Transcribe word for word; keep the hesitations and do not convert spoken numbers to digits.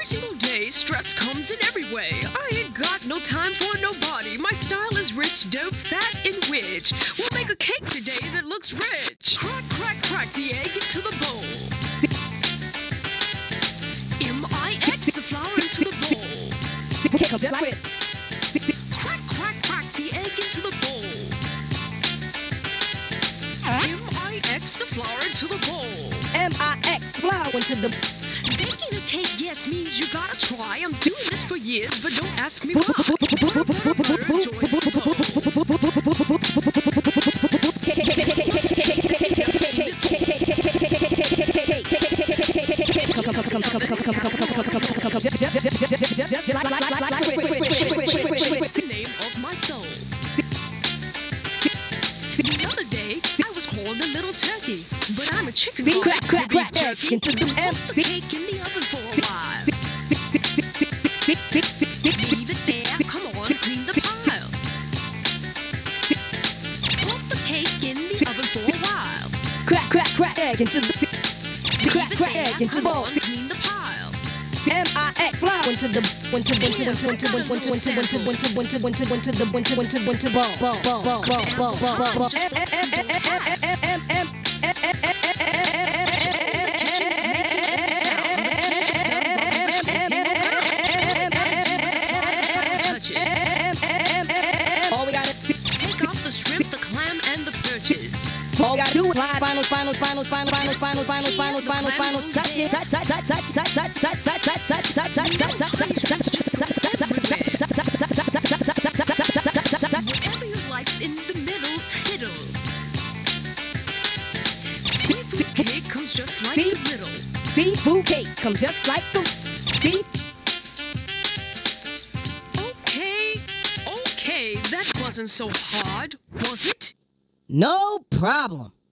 single day, stress comes in every way. I ain't got no time for nobody. My style is rich, dope, fat, and rich. We'll make a cake today that looks rich. Crack, crack, crack the egg into the bowl. M I X the flour into the bowl. Crack, crack, crack the egg into the bowl. M I X the flour into the bowl. M I X flour into the... Baking a cake, yes, means you gotta try. I'm doing this for years, but don't ask me why. Butter, butter, butter joins the bowl. What's the name of my soul? The other day, I was called a little turkey, but I'm a chicken boy. Crack, crack, crack, Turkey. into the M. Put the cake in the oven for a while. Leave it there. Come on, clean the pile. Put the cake in the oven for a while. Crack, crack, crack egg into the... Crack, Leave it crack there. egg into the Come bowl. on, clean the pile. M I X flour into the... Into the... Into the... Into the... Into the... Into the... Into the... Into the... Into the... Into the... Into the... Into the... Into the... Ball. Ball. Ball. Ball. Ball. Ball. Ball. Ball. M. M. M. M. M. M. All we gotta Take off the shrimp, the clam, and the perches. All we gotta do is final, final, final, final, final, final, final, final, final, final, touch it, touch, touch, touch, touch, touch, touch, touch, touch, touch, touch, touch, touch, Whatever you like's in the middle, fiddle. Seafood cake comes just like the riddle. Seafood cake comes just like the sea. Okay, okay, that wasn't so hard, was it? No problem.